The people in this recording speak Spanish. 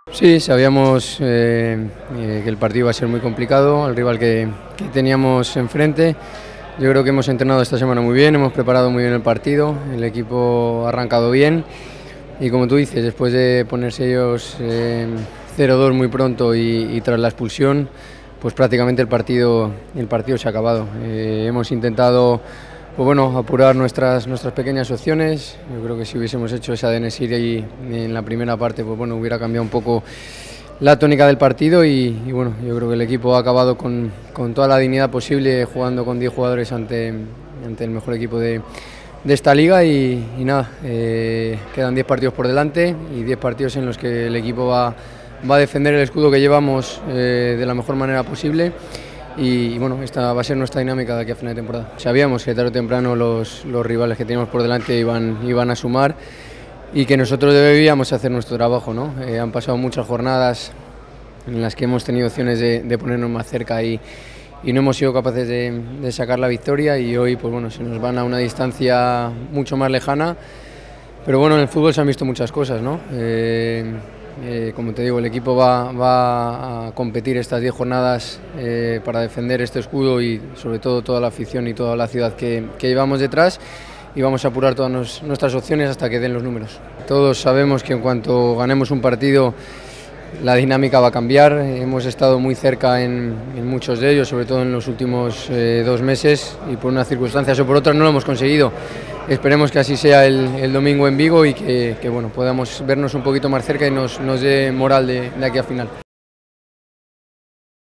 Sí, sabíamos que el partido iba a ser muy complicado, el rival que teníamos enfrente. Yo creo que hemos entrenado esta semana muy bien, hemos preparado muy bien el partido, el equipo ha arrancado bien y como tú dices, después de ponerse ellos 0-2 muy pronto y tras la expulsión, pues prácticamente el partido se ha acabado. Hemos intentado pues bueno, apurar nuestras pequeñas opciones. Yo creo que si hubiésemos hecho esa de En-Nesyri en la primera parte, pues bueno, hubiera cambiado un poco la tónica del partido y bueno, yo creo que el equipo ha acabado con toda la dignidad posible, jugando con 10 jugadores ante el mejor equipo de esta liga y nada, quedan 10 partidos por delante y 10 partidos en los que el equipo va a defender el escudo que llevamos de la mejor manera posible. Y bueno, esta va a ser nuestra dinámica de aquí a final de temporada. Sabíamos que tarde o temprano los rivales que teníamos por delante iban a sumar y que nosotros debíamos hacer nuestro trabajo, ¿no? Han pasado muchas jornadas en las que hemos tenido opciones de ponernos más cerca y no hemos sido capaces de sacar la victoria y hoy pues bueno, se nos van a una distancia mucho más lejana, pero bueno, en el fútbol se han visto muchas cosas, ¿no? Como te digo, el equipo va a competir estas 10 jornadas para defender este escudo y sobre todo toda la afición y toda la ciudad que llevamos detrás y vamos a apurar todas nuestras opciones hasta que den los números. Todos sabemos que en cuanto ganemos un partido la dinámica va a cambiar, hemos estado muy cerca en muchos de ellos, sobre todo en los últimos 2 meses y por unas circunstancias o por otras no lo hemos conseguido. Esperemos que así sea el domingo en Vigo y que bueno, podamos vernos un poquito más cerca y nos dé moral de aquí a final.